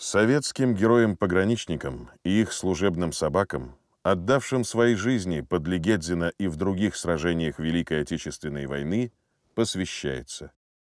Советским героям-пограничникам и их служебным собакам, отдавшим свои жизни под Легедзино и в других сражениях Великой Отечественной войны, посвящается.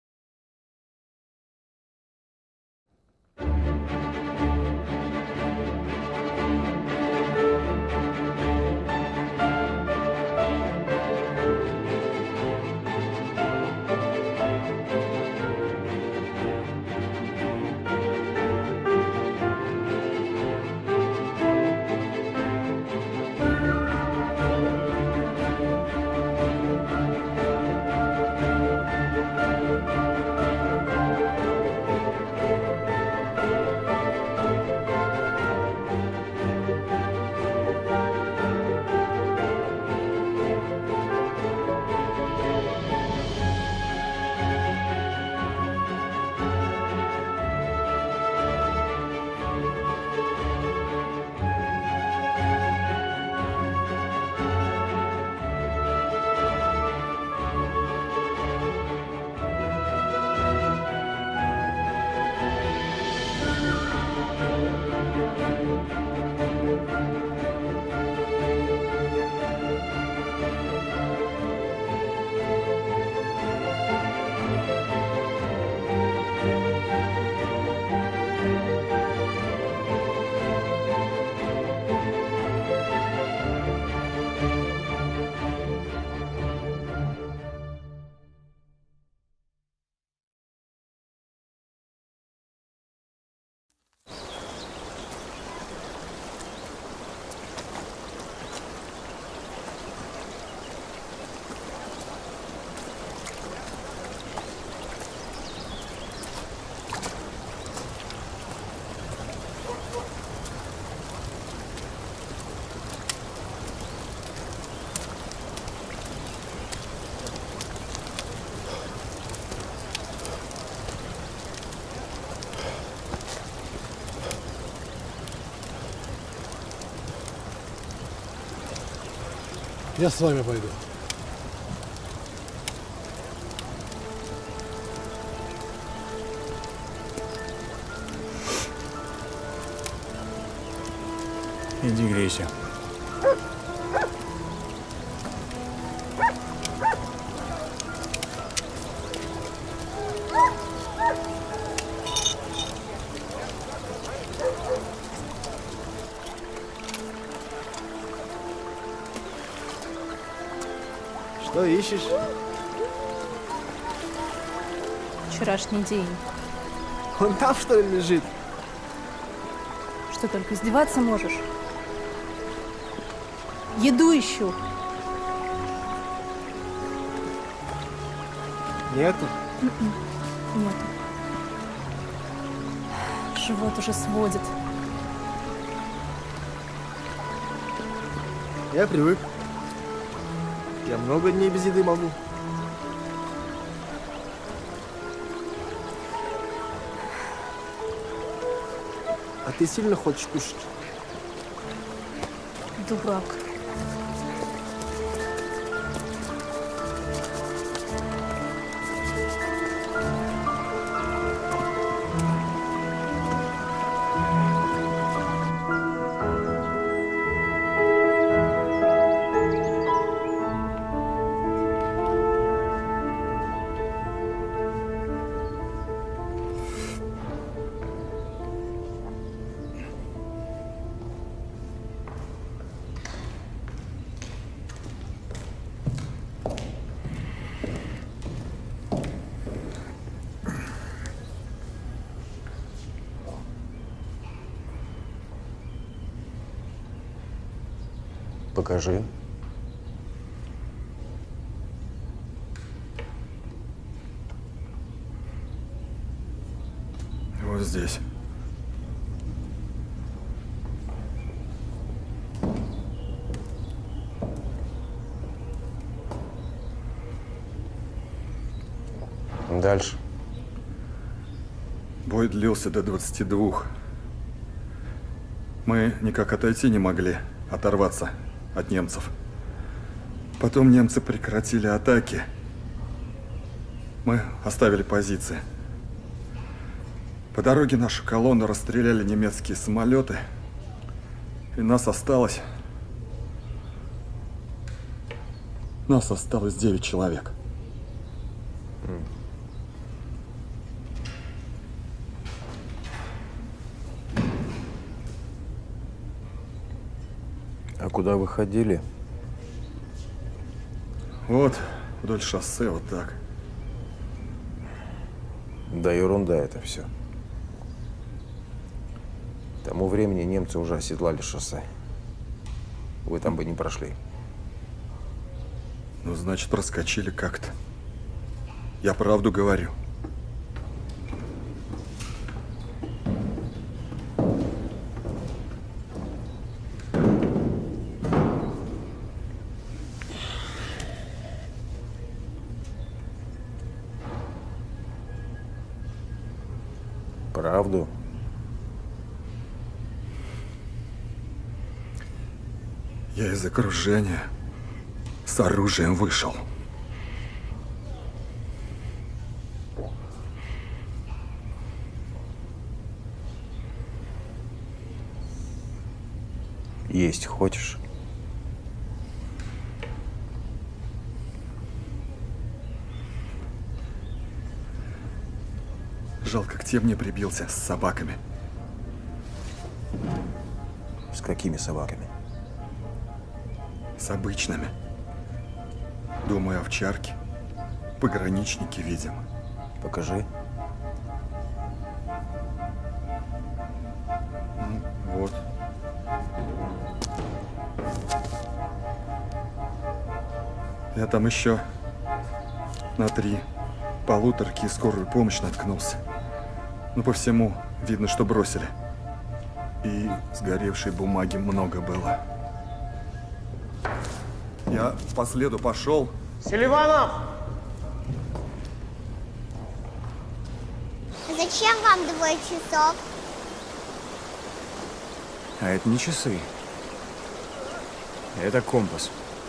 Я с вами пойду. Иди грейся. Что ищешь? Вчерашний день. Он там, что ли, лежит? Что, только издеваться можешь? Еду ищу. Нету? Нету. Живот уже сводит. Я привык. Я много дней без еды могу. А ты сильно хочешь кушать? Дурак. Покажи. Вот здесь. Дальше. Бой длился до 22. Мы никак отойти не могли, оторваться от немцев. Потом немцы прекратили атаки. Мы оставили позиции. По дороге нашу колонну расстреляли немецкие самолеты. И нас осталось 9 человек. А куда вы ходили? Вот, вдоль шоссе, вот так. Да ерунда это все. К тому времени немцы уже оседлали шоссе. Вы там бы не прошли. Ну, значит, проскочили как-то. Я правду говорю. Правду? Я из окружения с оружием вышел. Есть хочешь? Жалко, к тебе мне прибился с собаками. С какими собаками? С обычными. Думаю, овчарки. Пограничники, видимо. Покажи. Вот. Я там еще на 3 полуторки и скорую помощь наткнулся. Ну, по всему видно, что бросили. И сгоревшей бумаги много было. Я по следу пошел. Селиванов! Зачем вам 2 часов? А это не часы. Это компас.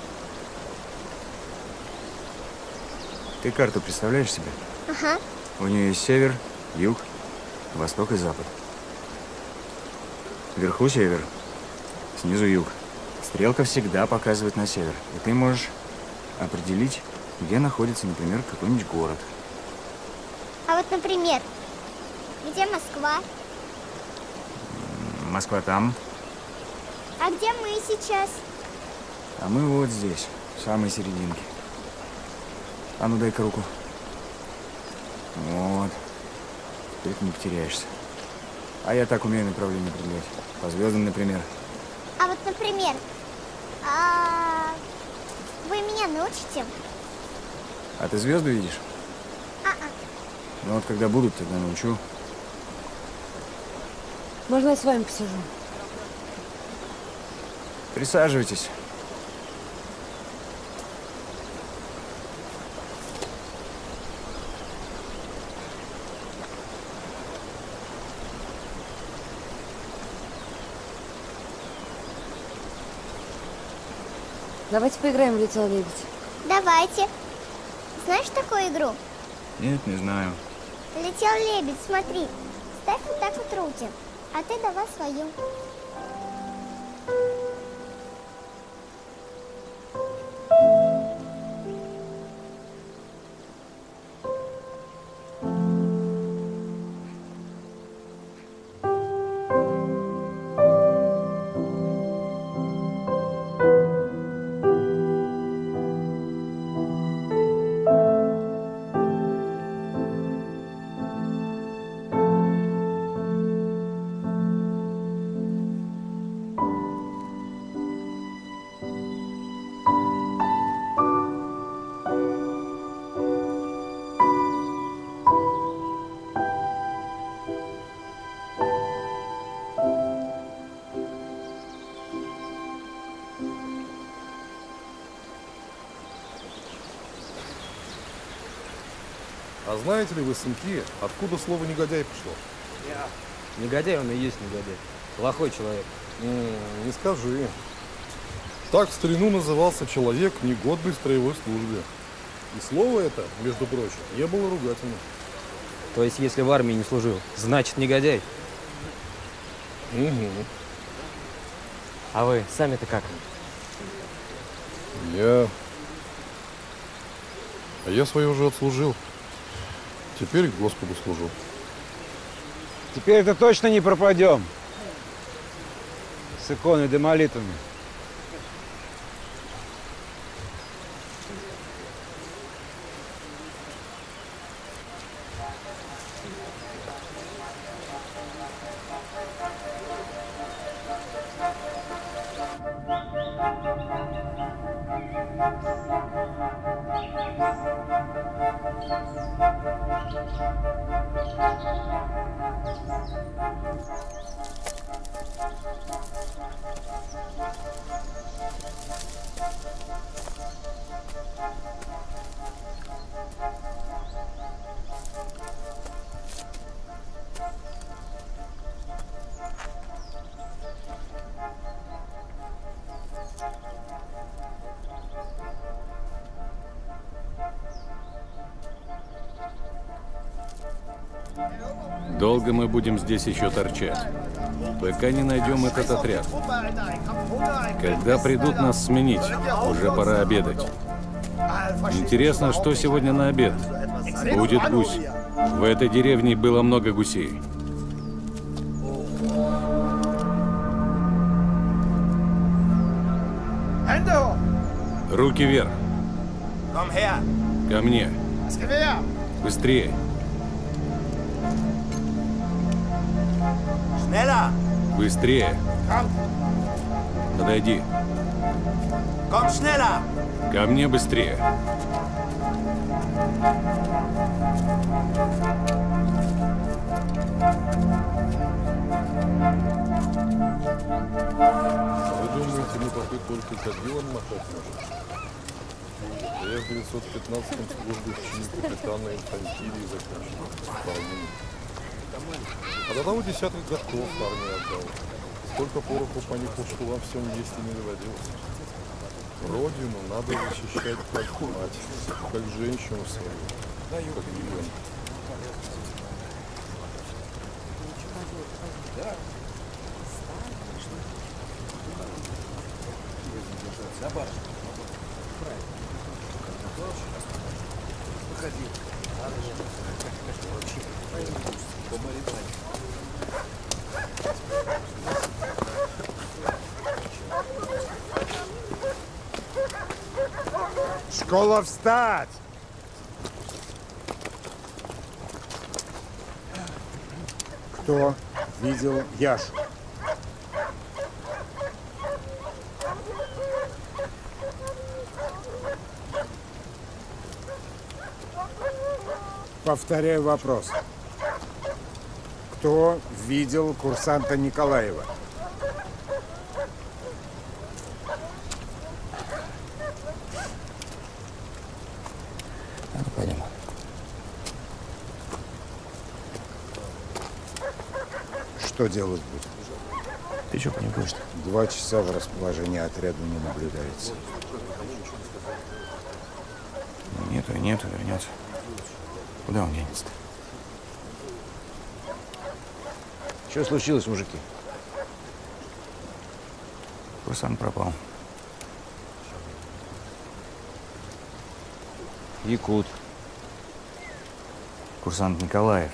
Ты карту представляешь себе? Ага. У нее есть север, юг, восток и запад. Вверху север, снизу юг. Стрелка всегда показывает на север. И ты можешь определить, где находится, например, какой-нибудь город. А вот, например, где Москва? Москва там, А где мы сейчас? а мы вот здесь, в самой серединке. А ну дай-ка руку. Вот. Теперь ты не потеряешься. А я так умею направление определять. По звездам, например. А вот, например, вы меня научите? А ты звезды видишь? Ну вот когда будут, тогда научу. Можно я с вами посижу? Присаживайтесь. Давайте поиграем в лицо-лебедь. Давайте. Знаешь такую игру? Нет, не знаю. Летел лебедь, смотри. Ставь вот так вот руки. А ты давай свою. А знаете ли вы, сынки, откуда слово «негодяй» пришло? Негодяй он и есть негодяй. Плохой человек. Не скажи. Так в старину назывался человек, негодный в строевой службе. И слово это, между прочим, не было ругательным. То есть, если в армии не служил, значит негодяй. Угу. А вы сами-то как? Я свое уже отслужил. Теперь Господу служу. Теперь-то точно не пропадем. С иконой да молитвами. Долго мы будем здесь еще торчать, пока не найдем этот отряд. Когда придут нас сменить, уже пора обедать. Интересно, что сегодня на обед? Будет гусь. В этой деревне было много гусей. Руки вверх. Ко мне. Быстрее. Быстрее. Подойди. Ко мне быстрее. Вы думаете, мы только кадилом махать можем? Я в 915-м службе в чине капитана инфантерии заканчивал. А до того десятых годков армии отдал. Столько пороху понюхал, что во всем есть и не доводилось. Родину надо защищать как мать, как женщину свою, как ребенка. Школа, встать! Кто видел Яшу? Повторяю вопрос. Кто видел курсанта Николаева? Пойдем. Что делать будет? Ты что, паникуешь-то? 2 часа в расположении отряда не наблюдается. Нету, вернется. Куда он денется-то? Что случилось, мужики? Курсант пропал. Якут. Курсант Николаев.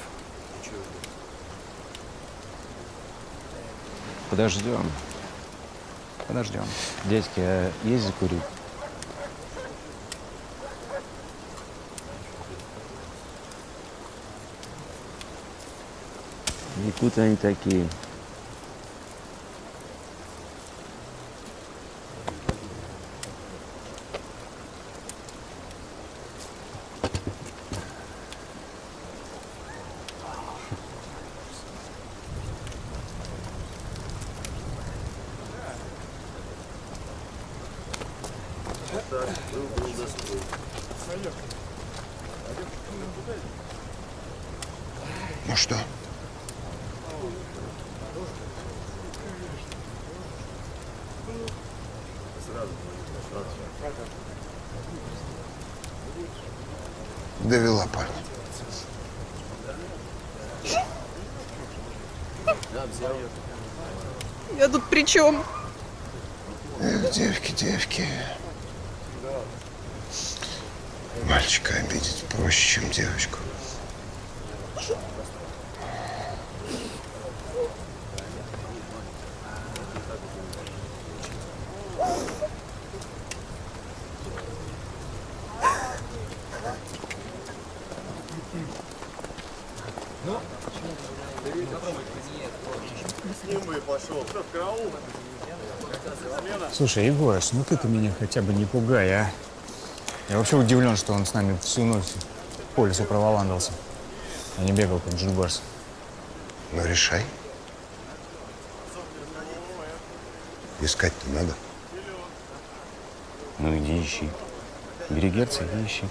Подождем. Подождем. Дядьки, а есть закурить? Якуты они такие. Ну что? Довела память. Я тут при чем? Эх, девки, девки. Мальчика обидеть проще, чем девочку. Слушай, Егорыч, ну ты-то меня хотя бы не пугай, а? Я вообще удивлен, что он с нами всю ночь по лесу проволандался, а не бегал, как Джульбарс. Ну, решай. Искать-то надо. Ну, иди ищи. Бери герца, иди ищи.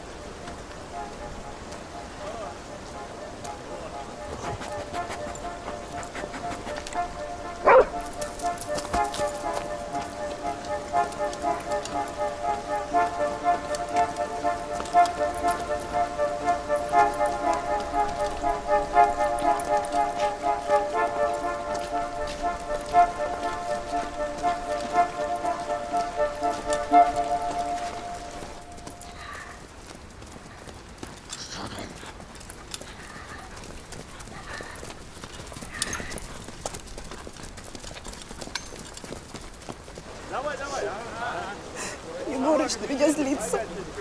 Егорыч на меня злится.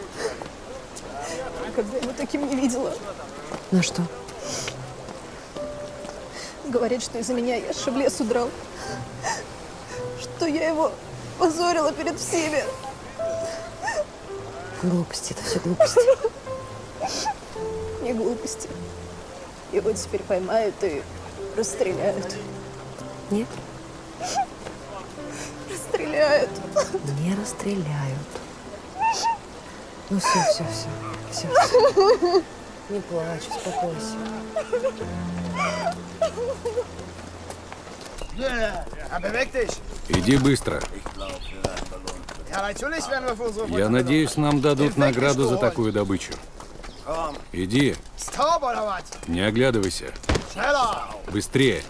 Никогда его таким не видела. Ну что? Говорит, что из-за меня Яша в лес удрал. Что я его позорила перед всеми. Глупости, это все глупости. Не глупости. Его теперь поймают и расстреляют. Нет? Расстреляют. Не расстреляют. Ну все. Не плачь, успокойся. Иди быстро. Я надеюсь, нам дадут награду за такую добычу. Иди. Не оглядывайся. Быстрее.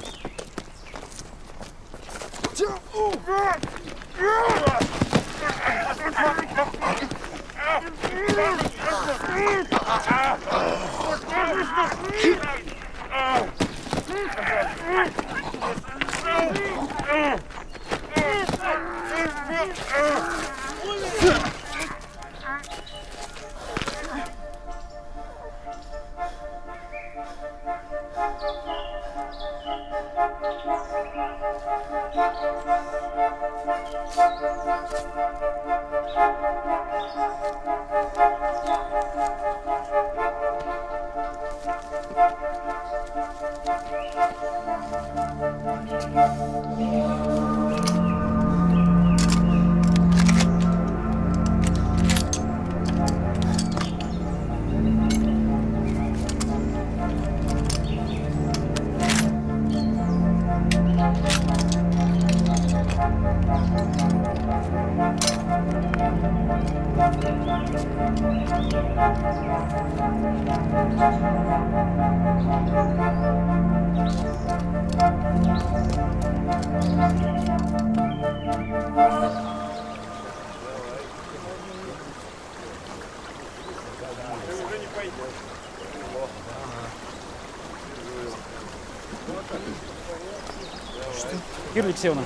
Юлия Алексеевна.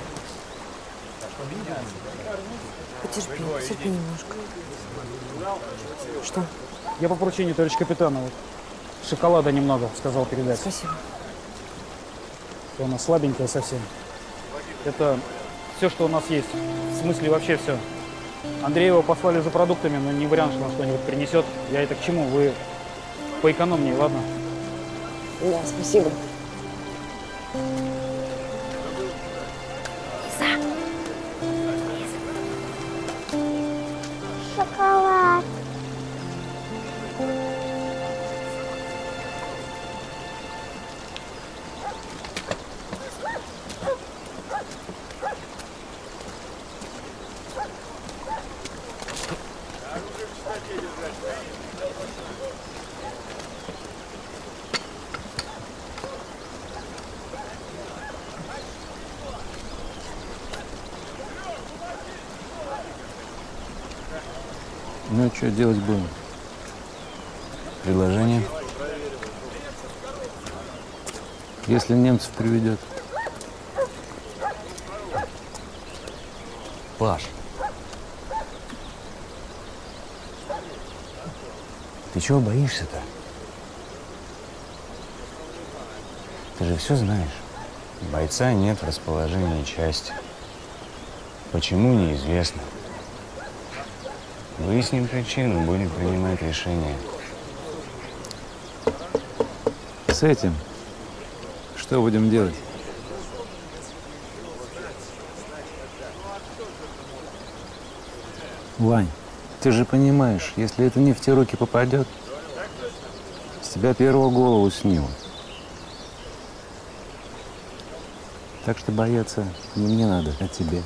Потерпи немножко. Что? Я по поручению товарища капитана. Вот. Шоколада немного, сказал передать. Спасибо. Она слабенькая совсем. Это все, что у нас есть. В смысле вообще все. Андреева послали за продуктами, но не вариант, что он что-нибудь принесет. Я это к чему? Вы поэкономнее, ладно? Да, спасибо. Шоколад. Ну, что делать будем? Предложение? Если немцев приведет. Паш. Ты чего боишься-то? Ты же все знаешь. Бойца нет в расположении части. Почему, неизвестно. Выясним причину, будем принимать решение. С этим что будем делать? Вань, ты же понимаешь, если это не в те руки попадет, с тебя первого голову снимут. Так что бояться не мне надо, а тебе.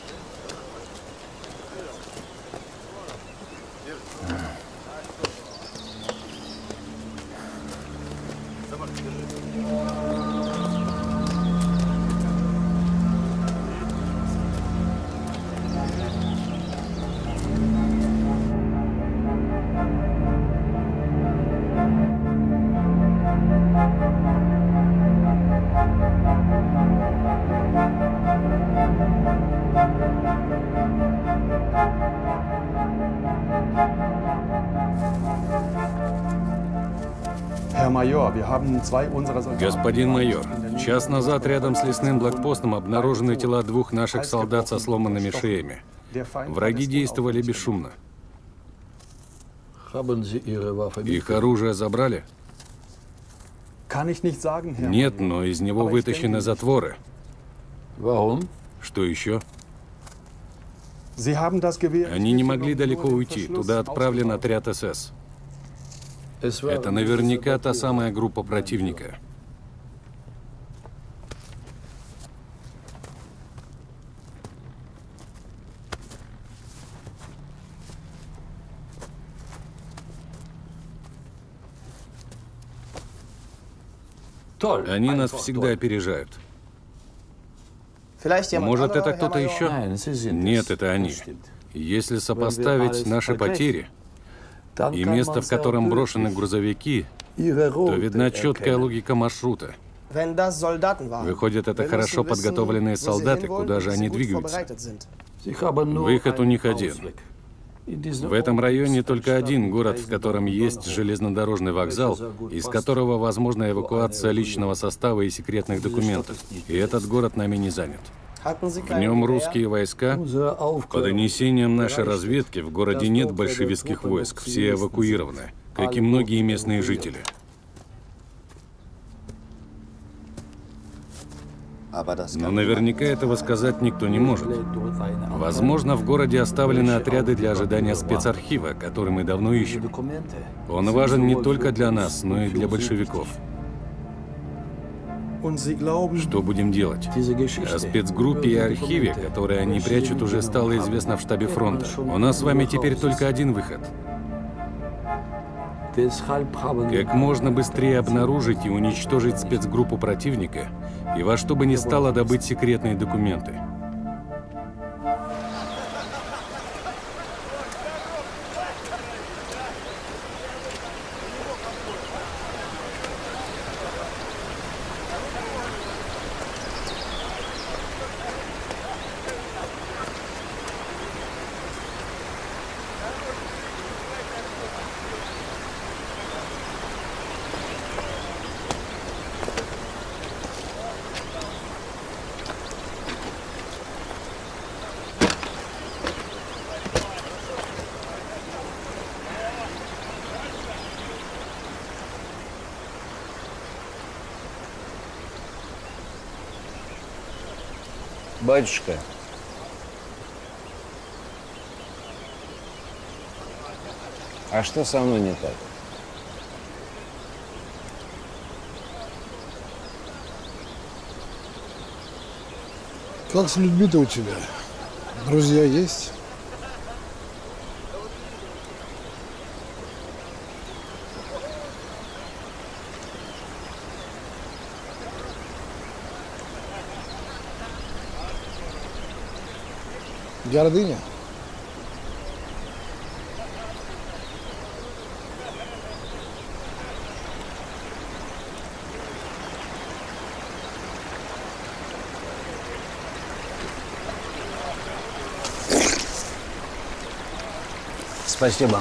Господин майор, час назад рядом с лесным блокпостом обнаружены тела 2 наших солдат со сломанными шеями. Враги действовали бесшумно. Их оружие забрали? Нет, но из него вытащены затворы. Что еще? Они не могли далеко уйти. Туда отправлен отряд СС. Это наверняка та самая группа противника. Они нас всегда опережают. Может, это кто-то еще? Нет, это они. Если сопоставить наши потери и место, в котором брошены грузовики, то видна четкая логика маршрута. Выходит, это хорошо подготовленные солдаты, куда же они двигаются? Выход у них один. В этом районе только один город, в котором есть железнодорожный вокзал, из которого возможна эвакуация личного состава и секретных документов. И этот город нами не занят. В нем русские войска. По донесениям нашей разведки, в городе нет большевистских войск, все эвакуированы, как и многие местные жители. Но наверняка этого сказать никто не может. Возможно, в городе оставлены отряды для ожидания спецархива, который мы давно ищем. Он важен не только для нас, но и для большевиков. Что будем делать? О спецгруппе и архиве, которые они прячут, уже стало известно в штабе фронта. У нас с вами теперь только один выход. Как можно быстрее обнаружить и уничтожить спецгруппу противника, и во что бы ни стало добыть секретные документы. Батюшка, а что со мной не так? Как с людьми-то у тебя? Друзья есть? Гордыня? Спасибо.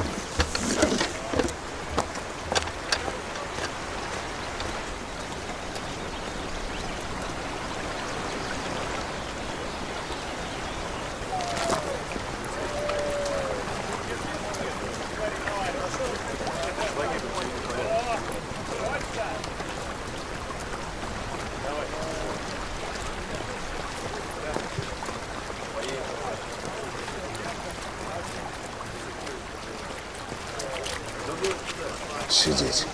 Сидеть.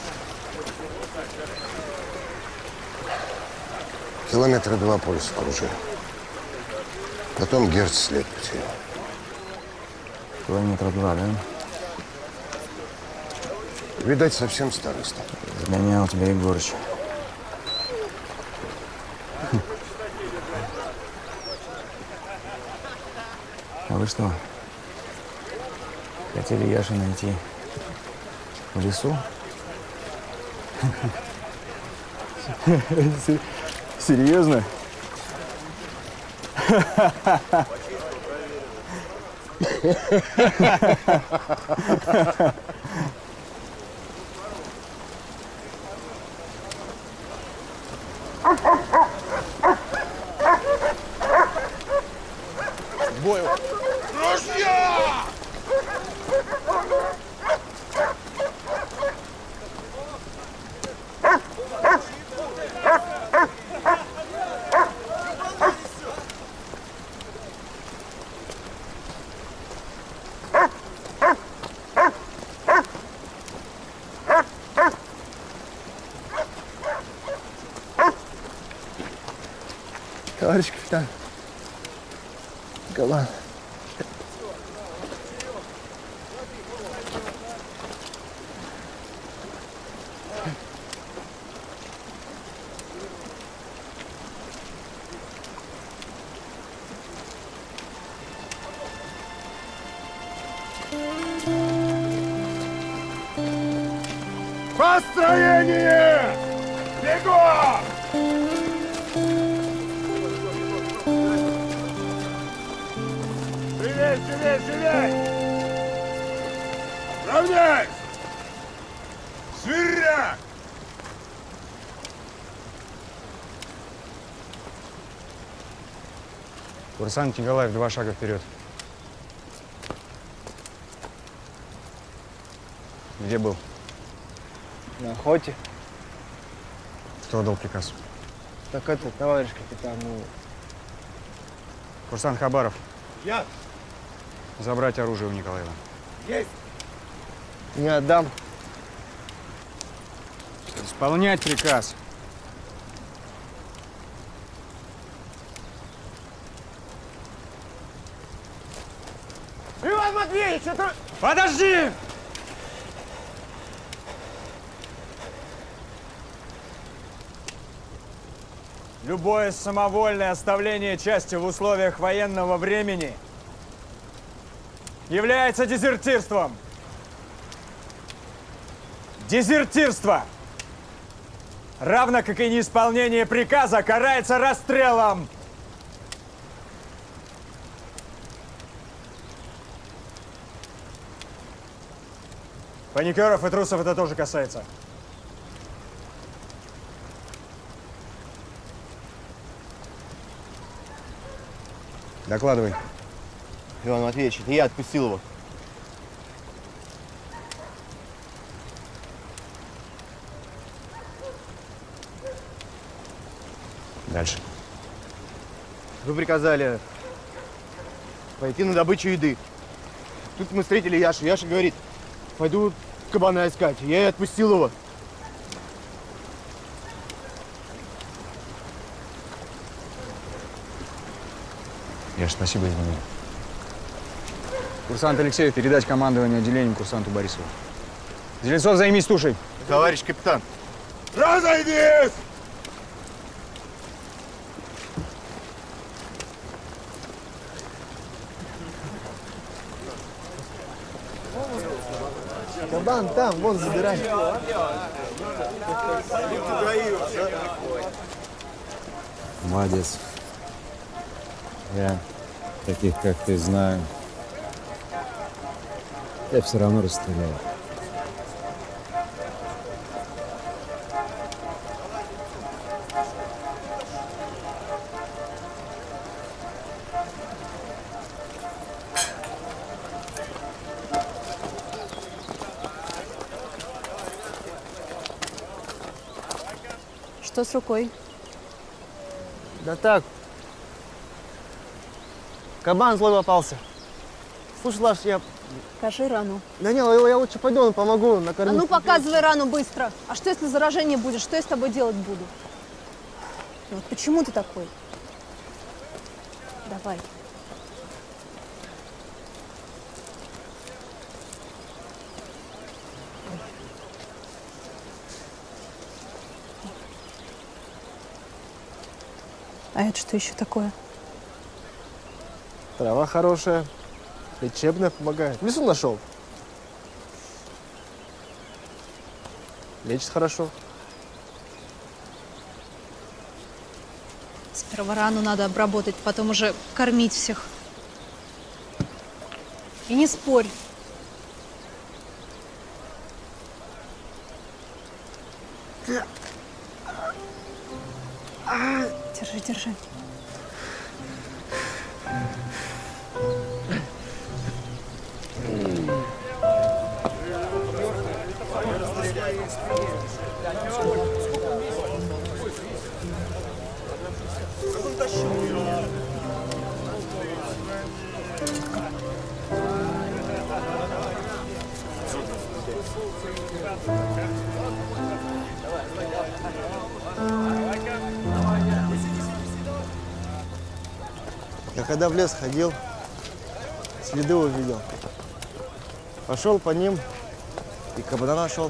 Километра 2 полюс кружил. Потом Герц след потерял. Километра 2, да? Видать, совсем старый стал. Загонял тебя Егорыч. А вы что? Хотели Яшу найти в лесу? Серьезно? Бою! Ружья! Товарищ капитан. Голланд. Построение! Бегом! Живей, живей, живей! Равняйсь! Свиряк! Курсант Николаев, 2 шага вперед. Где был? На охоте. Кто дал приказ? Так это, товарищ капитан, ну... Курсант Хабаров. Я. Забрать оружие у Николаева. Есть. Не отдам. Исполнять приказ. Иван Матвеевич, это... Подожди! Любое самовольное оставление части в условиях военного времени является дезертирством. Дезертирство, равно как и неисполнение приказа, карается расстрелом. Паникеров и трусов это тоже касается. Докладывай. Иван Матвеевич, это я отпустил его. Дальше. Вы приказали пойти на добычу еды. Тут мы встретили Яшу. Яша говорит, пойду кабана искать. Я и отпустил его. Яш, спасибо, извини. Курсант Алексеев, передать командование отделением курсанту Борисову. Зеленцов, займись тушей. Товарищ капитан. Разойдись! Кабан там, вон, забирай. Молодец. Я таких, как ты, знаю. Я все равно расстреляю. Что с рукой? Да так. Кабан злой попался. Слушай, Лаш, я... Покажи рану. Да не, я лучше пойду, он помогу накормить. А ну показывай рану быстро. А что если заражение будет? Что я с тобой делать буду? Ну, вот почему ты такой? Давай. А это что еще такое? Трава хорошая, лечебная, помогает. В лесу нашел. Лечит хорошо. Сперва рану надо обработать, потом уже кормить всех. И не спорь. Держи, держи. Я когда в лес ходил, следы увидел. Пошел по ним и кабана нашел.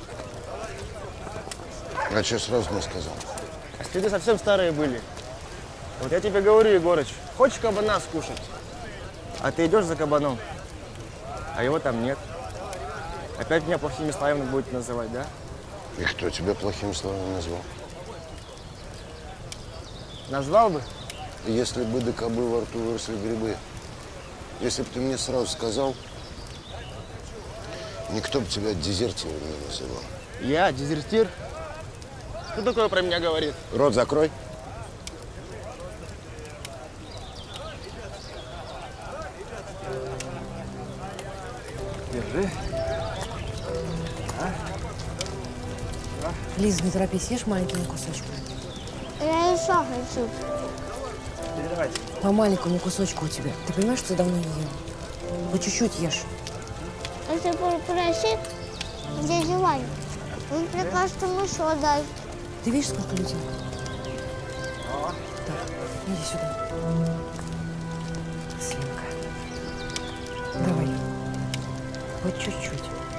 А что сразу не сказал? Следы совсем старые были. Вот я тебе говорю, Егорыч, хочешь кабана скушать? А ты идешь за кабаном, а его там нет. Опять меня плохими словами будете называть, да? И кто тебя плохими словами назвал? Назвал бы? Если бы до кобы во рту выросли грибы, если бы ты мне сразу сказал, никто бы тебя дезертиром не называл. Я дезертир? Кто такое про меня говорит? Рот закрой. Держи. Лиза, не торопись, ешь маленькими кусочками. Я еще хочу. Передавайте. По маленькому кусочку у тебя. Ты понимаешь, что ты давно не ел? По чуть-чуть ешь. Если попросить дядю Ваню, он прикажет ему еще дать. Ты видишь, сколько людей? Так, иди сюда. Свинка. Давай. По чуть-чуть.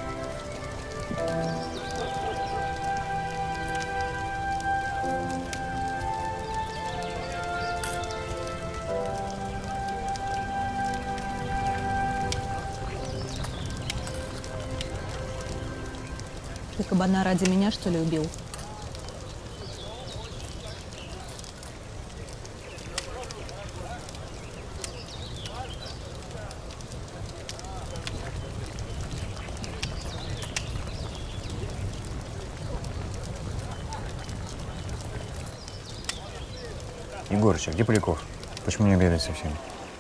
Ты кабана ради меня, что ли, убил? Егорыч, а где Поляков? Почему не обедает со всеми?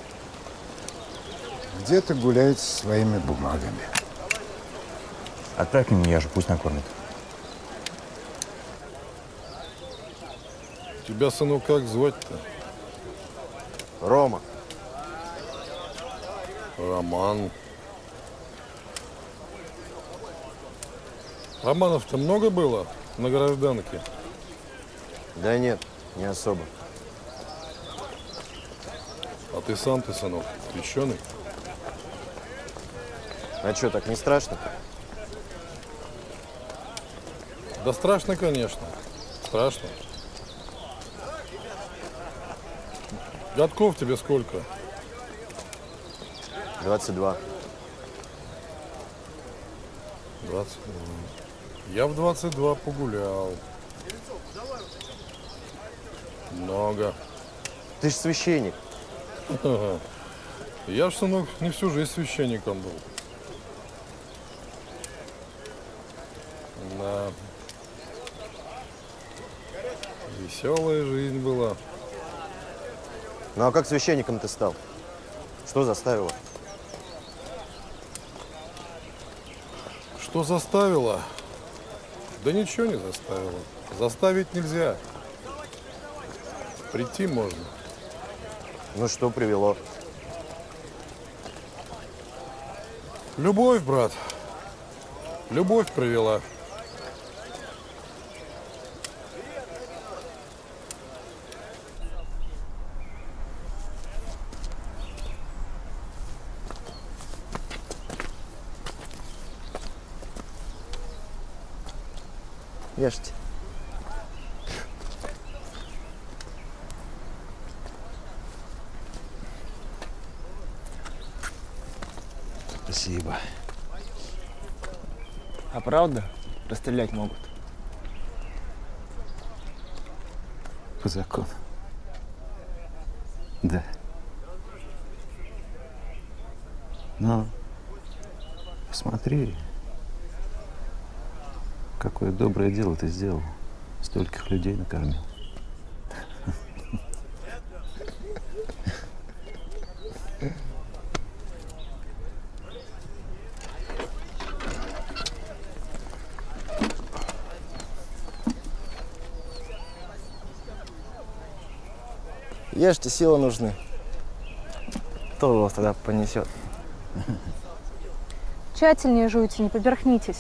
Где-то гуляет со своими бумагами. Отправь к нему Яшу, пусть накормит. Тебя, сынок, как звать-то? Рома. Роман. Романов-то много было на гражданке? Да нет, не особо. А ты сам-то, сынок, крещеный? А что, так не страшно? Да страшно, конечно. Страшно. Годков тебе сколько? 22. 22. Я в 22 погулял. Много. Ты ж священник. Я ж, сынок, не всю жизнь священником был. Да. Веселая жизнь была. Ну а как священником ты стал? Что заставило? Что заставило? Да ничего не заставило. Заставить нельзя. Прийти можно. Ну что привело? Любовь, брат. Любовь привела. Ешьте. Спасибо. А правда, расстрелять могут? По закону. Да. Но посмотри, какое доброе дело ты сделал. Стольких людей накормил. Ешьте, силы нужны. Кто вас тогда понесет? Тщательнее жуйте, не поперхнитесь.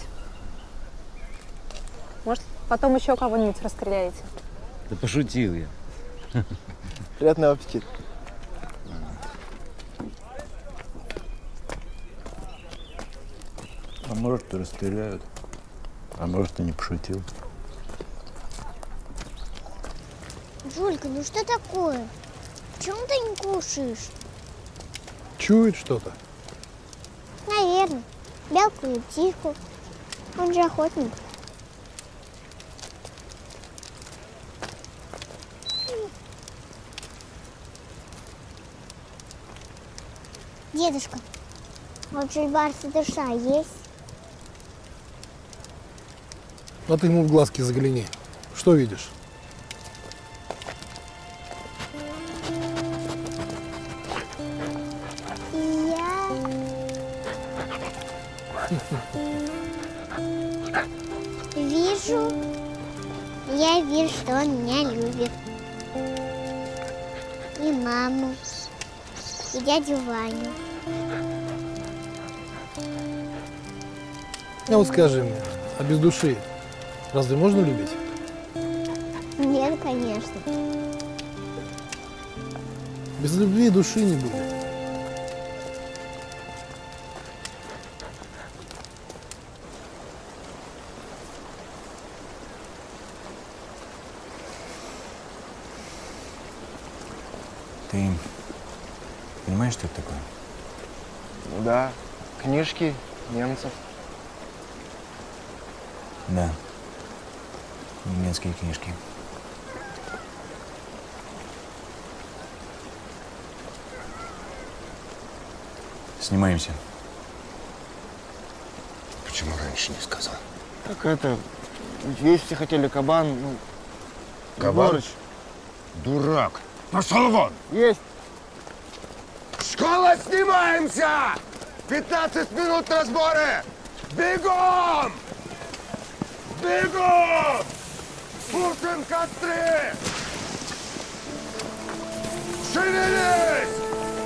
Может, потом еще кого-нибудь расстреляете. Да пошутил я. Приятного аппетита. А может, и расстреляют, а может, и не пошутил. Жулька, ну что такое? Почему ты не кушаешь? Чует что-то? Наверное. Белку и птичку. Он же охотник. Дедушка, вот жильбарса душа есть? А ты ему в глазки загляни. Что видишь? Я вижу, что он меня любит. И маму, и дядю Ваню. А вот скажи мне, а без души разве можно любить? Нет, конечно. Без любви души не будет. Ты понимаешь, что это такое? Да, книжки немцев. Да, немецкие книжки. Снимаемся. Почему раньше не сказал? Так это, есть все хотели кабан, ну, Кабан? Егорыч. Дурак. Пошел вон! Есть! Школа, снимаемся! 15 минут на сборы! Бегом! Бегом! Пушим костры! Шевелись!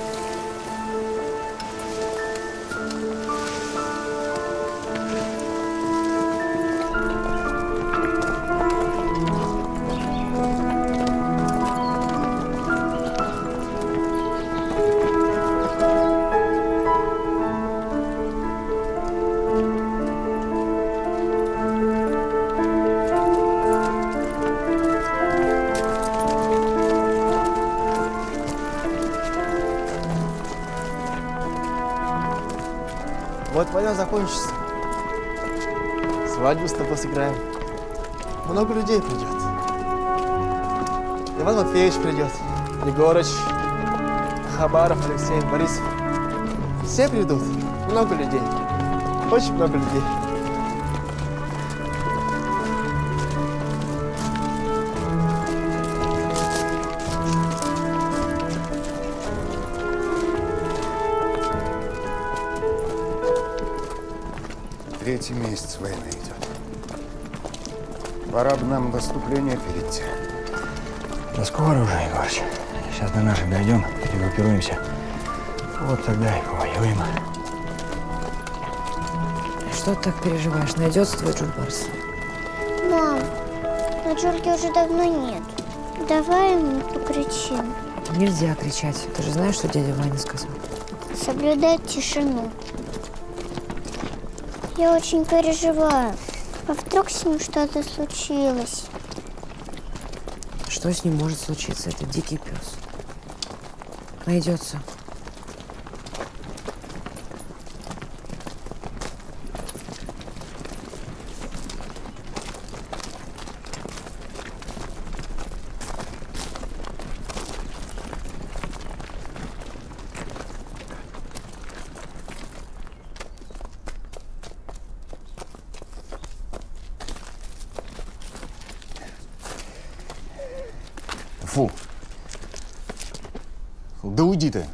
Вот война закончится. Свадьбу с тобой сыграем. Много людей придет. Иван Матвеевич придет, Егорыч, Хабаров, Алексей, Борисов. Все придут. Много людей. Очень много людей. Третий месяц войны идет. Пора бы нам наступление перейти. Да скоро уже, Егорыч. Сейчас до наших дойдем, перегруппируемся. Вот тогда и повоюем. Что ты так переживаешь? Найдется твой Джульбарс. Мам, но Джульки уже давно нет. Давай ему покричим. Нельзя кричать. Ты же знаешь, что дядя Ваня сказал? Соблюдать тишину. Я очень переживаю. А вдруг с ним что-то случилось? Что с ним может случиться? Это дикий пес. Найдется. Фу. Да уйди ты.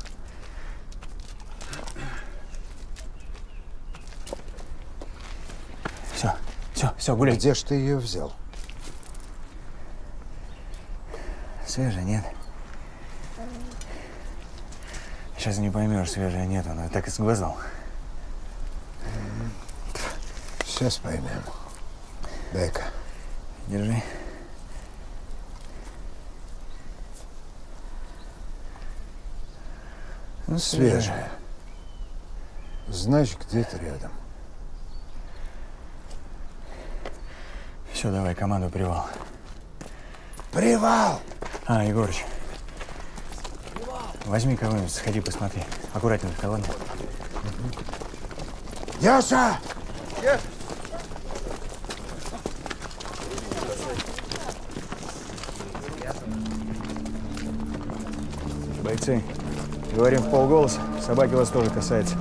Все, гуляй. Где ж ты ее взял? Свежая, нет? Сейчас не поймешь, свежая нет, она так и сказал. Сейчас поймем. Дай-ка. Держи. Ну, свежая. Значит, где-то рядом. Все, давай, команду привал. Привал! А, Егорыч, возьми кого-нибудь, сходи, посмотри. Аккуратненько, ладно? Яша! Бойцы, говорим в полголоса, собаки вас тоже касается.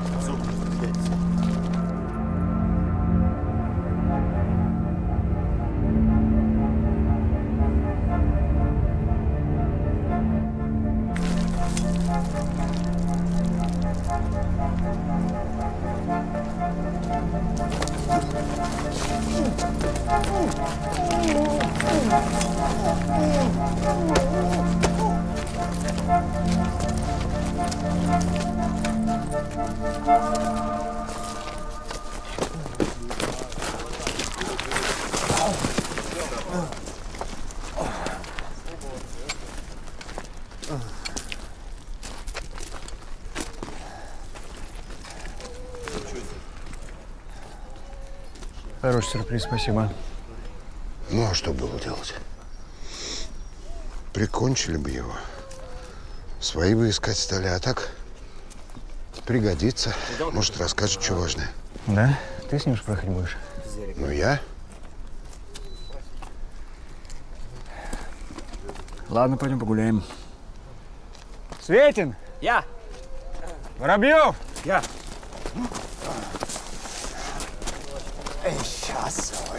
Хороший сюрприз, спасибо. Ну, а что было делать? Прикончили бы его. Свои бы искать стали, а так пригодится. Может, расскажет, что важное. Да? Ты с ним шпрахать будешь? Ну, я? Ладно, пойдем погуляем. Светин! Я! Воробьев! Я! Сейчас, ой.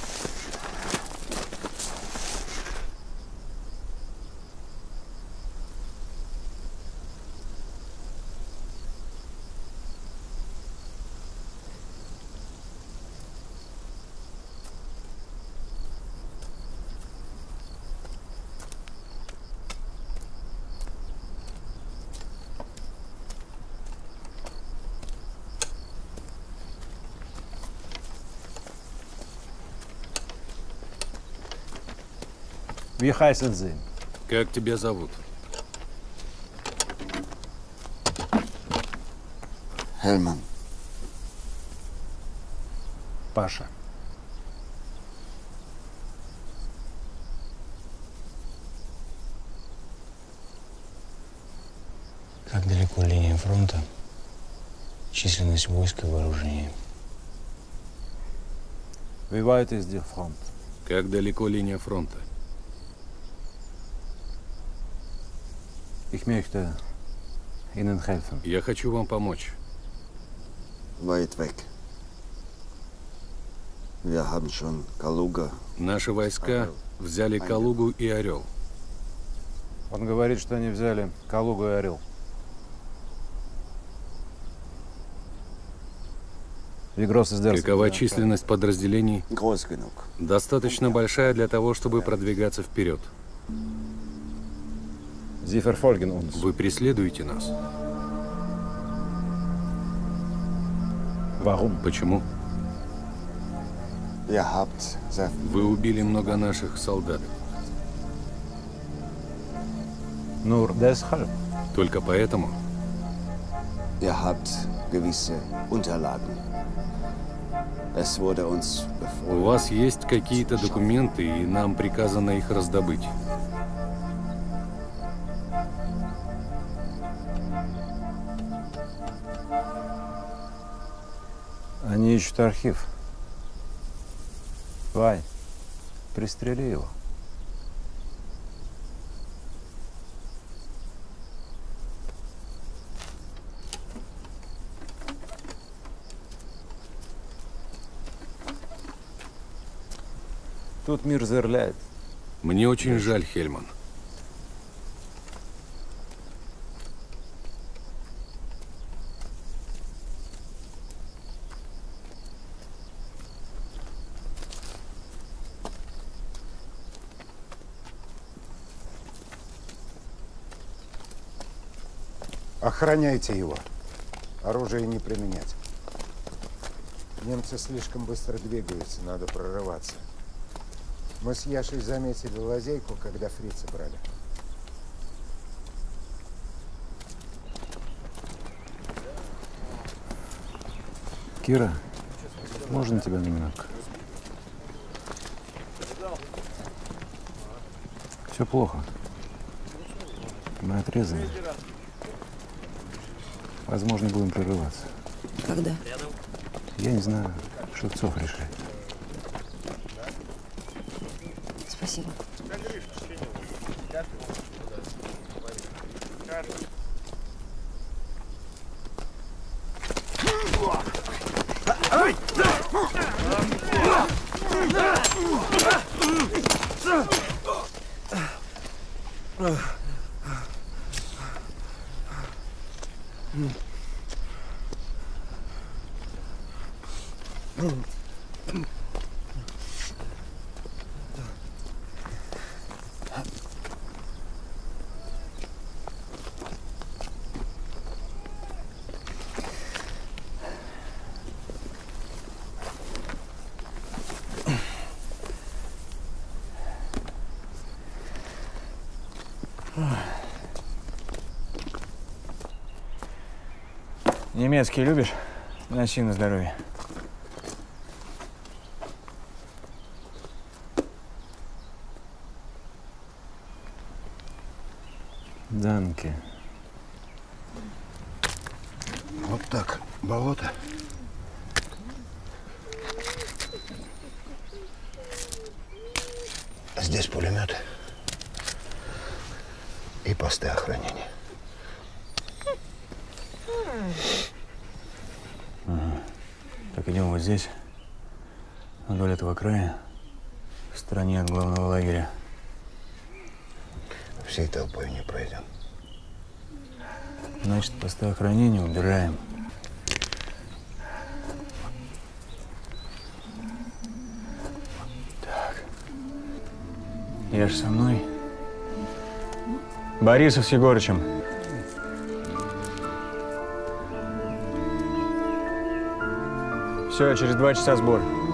Как тебя зовут? Хельман. Паша. Как далеко линия фронта? Численность войск и вооружения. Как далеко линия фронта? Я хочу вам помочь. Weit weg. Wir haben schon Kaluga. Наши войска взяли Калугу и Орел. Он говорит, что они взяли Калугу и Орел. Какова численность подразделений? Достаточно большая для того, чтобы продвигаться вперед. Вы преследуете нас. Почему? Вы убили много наших солдат. Только поэтому? У вас есть какие-то документы, и нам приказано их раздобыть. Они ищут архив. Вай, пристрели его. Тут мир зарляет. Мне очень жаль, Хельман. Охраняйте его. Оружие не применять. Немцы слишком быстро двигаются, надо прорываться. Мы с Яшей заметили лазейку, когда фрицы брали. Кира, можно тебя на минутку? Все плохо. Мы отрезаны. Возможно, будем прорываться. Когда? Я не знаю. Шевцов решает. Спасибо. Немецкий любишь? Носи на здоровье. Данке. Вот так, болото. Здесь пулеметы и посты охранения. Ага. Так, идем вот здесь, вдоль этого края, в стороне от главного лагеря. Всей толпой не пройдем. Значит, посты охранения убираем. Так. Я ж со мной. Борисов с Егорычем. Все, через 2 часа сбор.